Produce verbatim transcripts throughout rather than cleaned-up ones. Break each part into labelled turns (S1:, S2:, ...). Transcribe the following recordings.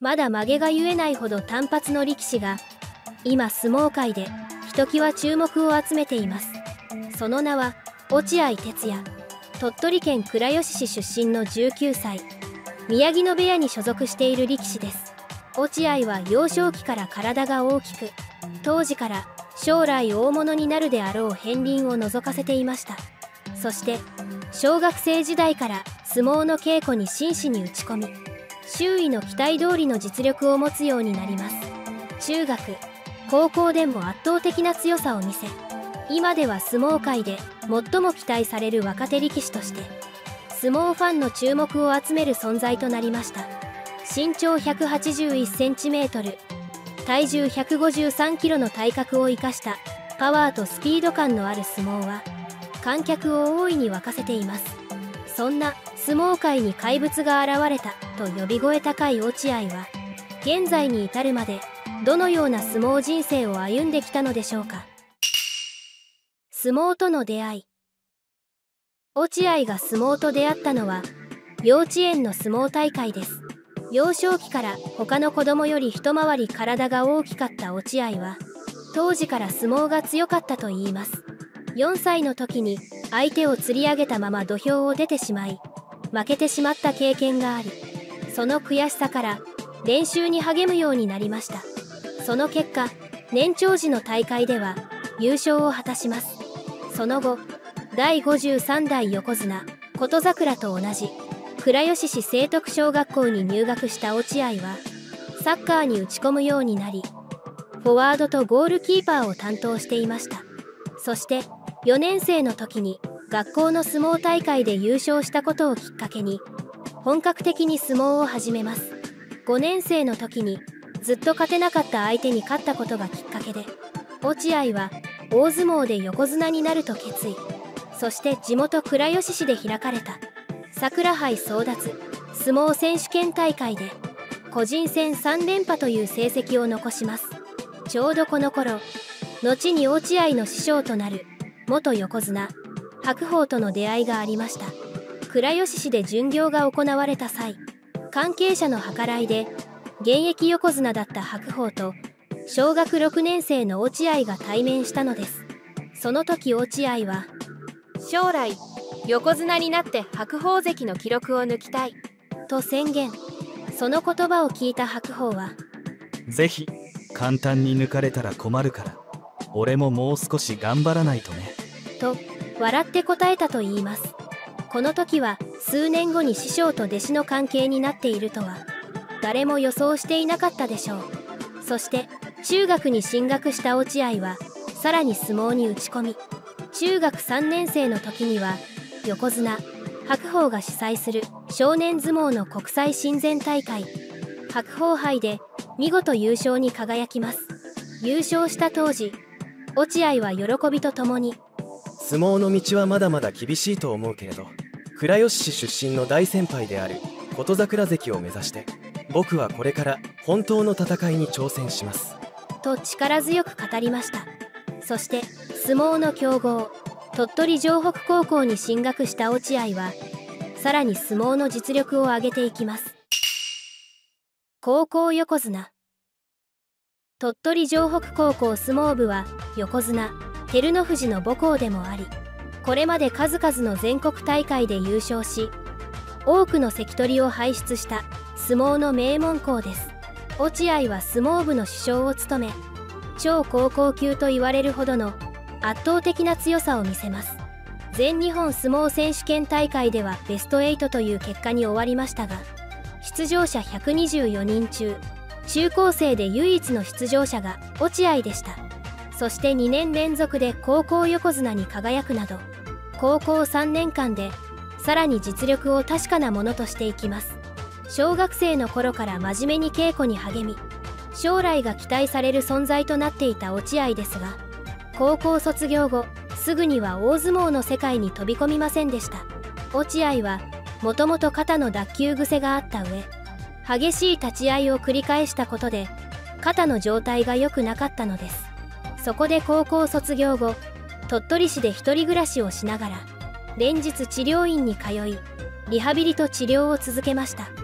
S1: まだ曲げが結えないほど短髪の力士が今相撲界でひときわ注目を集めています。その名は落合哲也。鳥取県倉吉市出身のじゅうきゅうさい、宮城野部屋に所属している力士です。落合は幼少期から体が大きく、当時から将来大物になるであろう片鱗を覗かせていました。そして小学生時代から相撲の稽古に真摯に打ち込み、周囲の期待通りの実力を持つようになります。中学、高校でも圧倒的な強さを見せ、今では相撲界で最も期待される若手力士として相撲ファンの注目を集める存在となりました。身長ひゃくはちじゅういちセンチメートル、体重ひゃくごじゅうさんキロの体格を生かしたパワーとスピード感のある相撲は観客を大いに沸かせています。そんな相撲界に怪物が現れたと呼び声高い落合は現在に至るまでどのような相撲人生を歩んできたのでしょうか。相撲との出会い。落合が相撲と出会ったのは幼稚園の相撲大会です。幼少期から他の子供より一回り体が大きかった落合は当時から相撲が強かったといいます。よんさいの時に相手を釣り上げたまま土俵を出てしまい負けてしまった経験があり、その悔しさから練習に励むようになりました。その結果、年長時の大会では優勝を果たします。その後、だいごじゅうさんだい横綱琴櫻と同じ倉吉市成徳小学校に入学した落合はサッカーに打ち込むようになり、フォワードとゴールキーパーを担当していました。そしてよねんせいの時に学校の相撲大会で優勝したことをきっかけに本格的に相撲を始めます。ごねんせいの時にずっと勝てなかった相手に勝ったことがきっかけで落合は大相撲で横綱になると決意。そして地元倉吉市で開かれた桜杯争奪相撲選手権大会で個人戦さんれんぱという成績を残します。ちょうどこの頃、後に落合の師匠となる元横綱白鵬との出会いがありました。倉吉市で巡業が行われた際、関係者の計らいで現役横綱だった白鵬と小学ろくねんせいの落合が対面したのです。その時落合は将来横綱になって白鵬関の記録を抜きたいと宣言。その言葉を聞いた白鵬は
S2: ぜひ簡単に抜かれたら困るから俺ももう少し頑張らないとね
S1: と笑って答えたといいます。この時は数年後に師匠と弟子の関係になっているとは誰も予想していなかったでしょう。そして中学に進学した落合はさらに相撲に打ち込み、中学さんねんせいの時には横綱白鵬が主催する少年相撲の国際親善大会白鵬杯で見事優勝に輝きます。優勝した当時、落合は喜びとともに
S3: 相撲の道はまだまだ厳しいと思うけれど、倉吉市出身の大先輩である琴櫻関を目指して僕はこれから本当の戦いに挑戦します
S1: と力強く語りました。そして相撲の強豪鳥取城北高校に進学した落合はさらに相撲の実力を上げていきます。高校横綱。鳥取城北高校相撲部は横綱照ノ富士の母校でもあり、これまで数々の全国大会で優勝し多くの関取を輩出した相撲の名門校です。落合は相撲部の主将を務め、超高校級と言われるほどの圧倒的な強さを見せます。全日本相撲選手権大会ではベストはちという結果に終わりましたが、出場者ひゃくにじゅうよにん中中高生で唯一の出場者が落合でした。そしてにねんれんぞくで高校横綱に輝くなど、高校さんねんかんでさらに実力を確かなものとしていきます。小学生の頃から真面目に稽古に励み、将来が期待される存在となっていた落合ですが、高校卒業後すぐには大相撲の世界に飛び込みませんでした。落合はもともと肩の脱臼癖があった上、激しい立ち合いを繰り返したことで肩の状態が良くなかったのです。そこで高校卒業後、鳥取市で一人暮らしをしながら連日治療院に通いリハビリと治療を続けました。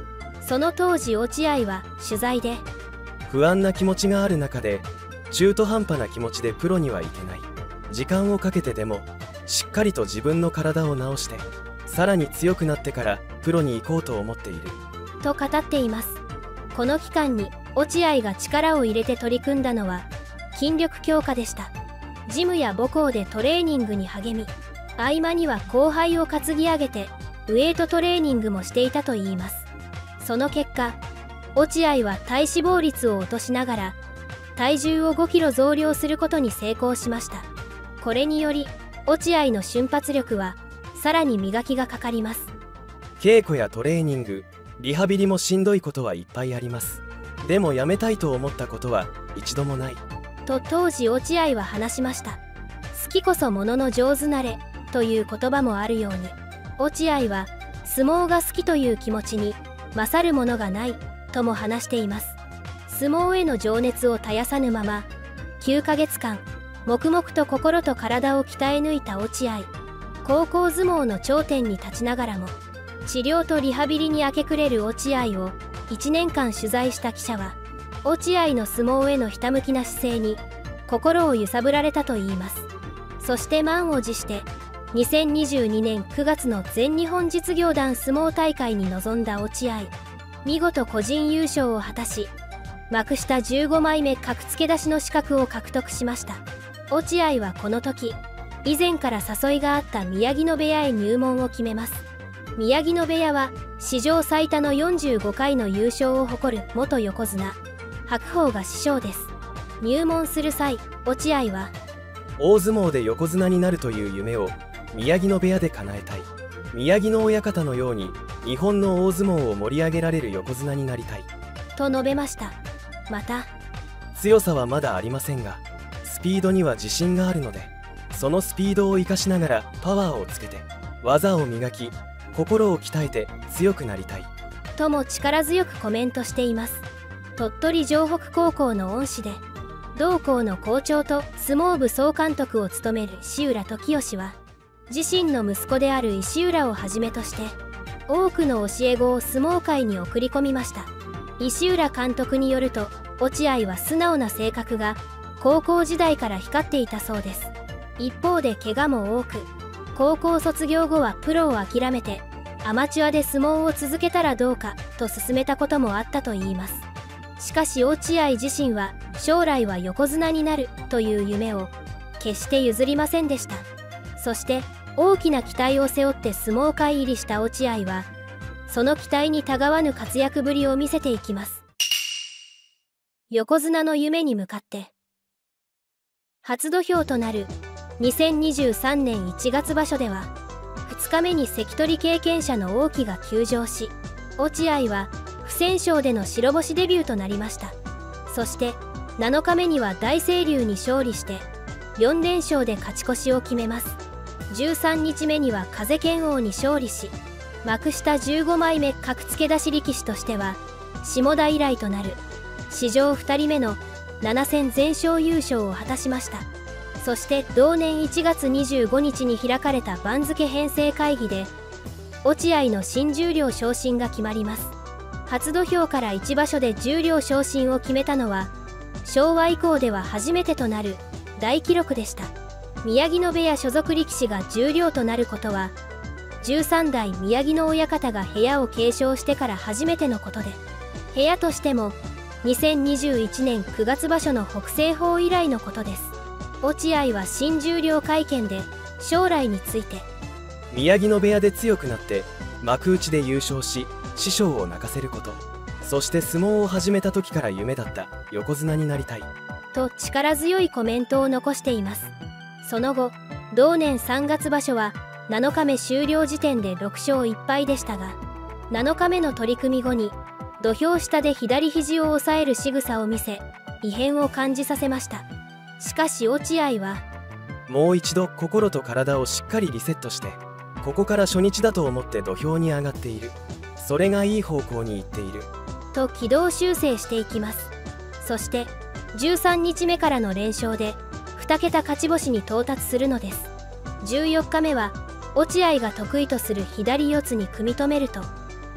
S1: その当時落合は取材で、
S3: 不安な気持ちがある中で中途半端な気持ちでプロにはいけない。時間をかけてでもしっかりと自分の体を治してさらに強くなってからプロに行こうと思っている
S1: と語っています。この期間に落合が力を入れて取り組んだのは筋力強化でした。ジムや母校でトレーニングに励み、合間には後輩を担ぎ上げてウエイトトレーニングもしていたといいます。その結果、落合は体脂肪率を落としながら体重をごキロ増量することに成功しました。これにより落合の瞬発力はさらに磨きがかかります。
S3: 稽古やトレーニング、リハビリもしんどいことはいっぱいあります。でもやめたいと思ったことは一度もない
S1: と当時落合は話しました。好きこそものの上手なれという言葉もあるように、落合は相撲が好きという気持ちに勝るものがないとも話しています。相撲への情熱を絶やさぬままきゅうかげつかん黙々と心と体を鍛え抜いた落合。高校相撲の頂点に立ちながらも治療とリハビリに明け暮れる落合をいちねんかん取材した記者は、落合の相撲へのひたむきな姿勢に心を揺さぶられたといいます。そして満を持してにせんにじゅうにねんくがつの全日本実業団相撲大会に臨んだ落合。見事個人優勝を果たし、幕下じゅうごまいめ格付け出しの資格を獲得しました。落合はこの時、以前から誘いがあった宮城野部屋へ入門を決めます。宮城野部屋は史上最多のよんじゅうごかいの優勝を誇る元横綱白鵬が師匠です。入門する際、落合は
S3: 大相撲で横綱になるという夢を宮城野部屋で叶えたい。宮城野親方のように日本の大相撲を盛り上げられる横綱になりたい
S1: と述べました。また、
S3: 強さはまだありませんがスピードには自信があるので、そのスピードを生かしながらパワーをつけて技を磨き心を鍛えて強くなりたい
S1: とも力強くコメントしています。鳥取城北高校の恩師で同校の校長と相撲部総監督を務める石浦時義は、自身の息子である石浦をはじめとして多くの教え子を相撲界に送り込みました。石浦監督によると、落合は素直な性格が高校時代から光っていたそうです。一方で怪我も多く、高校卒業後はプロを諦めてアマチュアで相撲を続けたらどうかと勧めたこともあったといいます。しかし落合自身は将来は横綱になるという夢を決して譲りませんでした。そして大きな期待を背負って相撲界入りした落合は、その期待にたがわぬ活躍ぶりを見せていきます。横綱の夢に向かって初土俵となるにせんにじゅうさんねんいちがつ場所では、ふつかめに関取経験者の王輝が休場し、落合は不戦勝での白星デビューとなりました。そしてなのかめには大成龍に勝利してよんれんしょうで勝ち越しを決めます。じゅうさんにちめには風剣王に勝利し、幕下じゅうごまいめ格付け出し力士としては下田以来となる史上ふたりめのななせん全勝優勝を果たしました。そして同年いちがつにじゅうごにちに開かれた番付編成会議で落合の新十両昇進が決まります。初土俵からいちばしょで十両昇進を決めたのは昭和以降では初めてとなる大記録でした。宮城野部屋所属力士が十両となることはじゅうさんだい宮城野親方が部屋を継承してから初めてのことで、部屋としてもにせんにじゅういちねんくがつ場所の北青鵬以来のことです。落合は新十両会見で将来について、
S3: 宮城野部屋で強くなって幕内で優勝し師匠を泣かせること、そして相撲を始めた時から夢だった横綱になりたい
S1: と力強いコメントを残しています。その後同年さんがつ場所はなのかめ終了時点でろくしょういっぱいでしたが、なのかめの取組後に土俵下で左肘を押さえる仕草を見せ異変を感じさせました。しかし落合は、
S3: もう一度心と体をしっかりリセットしてここから初日だと思って土俵に上がっている、それがいい方向に行っている
S1: と軌道修正していきます。そしてじゅうさんにちめからの連勝でにけた勝ち星に到達するのです。じゅうよっかめは落合が得意とする左四つに組み止めると、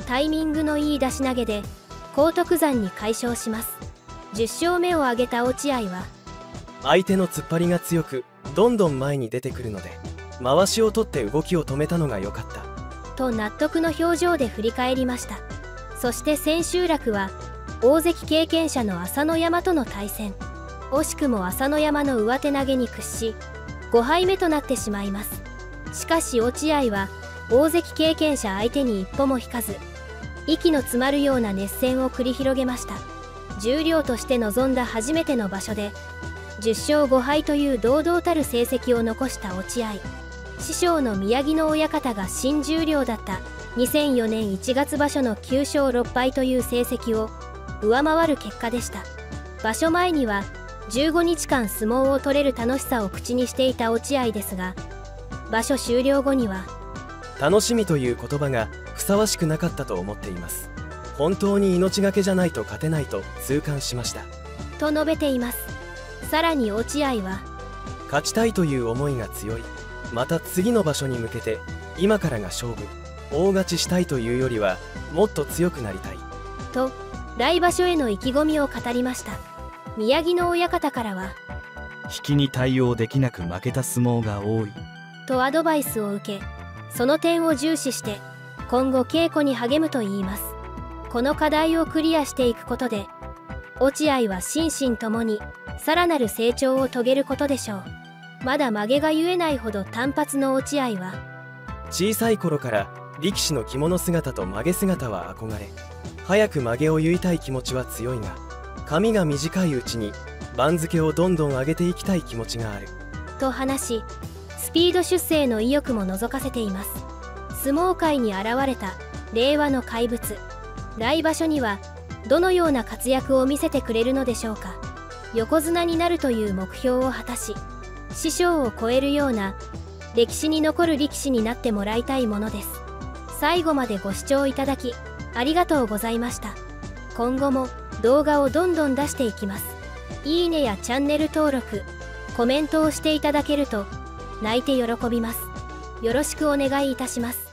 S1: タイミングのいい出し投げで荒篤山に快勝します。じゅっ勝目を挙げた落合は、
S3: 相手の突っ張りが強くどんどん前に出てくるので回しを取って動きを止めたのが良かった
S1: と納得の表情で振り返りました。そして千秋楽は大関経験者の朝乃山との対戦。惜しくも朝乃山の上手投げに屈しごはいめとなってしまいます。しかし落合は大関経験者相手に一歩も引かず、息の詰まるような熱戦を繰り広げました。十両として臨んだ初めての場所でじゅっ勝ご敗という堂々たる成績を残した落合。師匠の宮城野親方が新十両だったにせんよねんいちがつ場所のきゅう勝ろっ敗という成績を上回る結果でした。場所前にはじゅうごにちかん相撲を取れる楽しさを口にしていた落合ですが、場所終了後には
S3: 楽しみという言葉がふさわしくなかったと思っています。本当に命がけじゃないと勝てないと痛感しました
S1: と述べています。さらに落合は、
S3: 勝ちたいという思いが強い。また次の場所に向けて今からが勝負。大勝ちしたいというよりはもっと強くなりたい
S1: と来場所への意気込みを語りました。宮城野親方からは、
S2: 引きに対応できなく負けた相撲が多い
S1: とアドバイスを受け、その点を重視して今後稽古に励むといいます。この課題をクリアしていくことで落合は心身ともにさらなる成長を遂げることでしょう。まだ曲げが言えないほど単発の落合は、
S3: 小さい頃から力士の着物姿と曲げ姿は憧れ、早く曲げを結いたい気持ちは強いが、髪が短いうちに番付をどんどん上げていきたい気持ちがある
S1: と話し、スピード出世の意欲も覗かせています。相撲界に現れた令和の怪物。来場所にはどのような活躍を見せてくれるのでしょうか。横綱になるという目標を果たし、師匠を超えるような歴史に残る力士になってもらいたいものです。最後までご視聴いただきありがとうございました。今後も動画をどんどん出していきます。いいねやチャンネル登録、コメントをしていただけると泣いて喜びます。よろしくお願いいたします。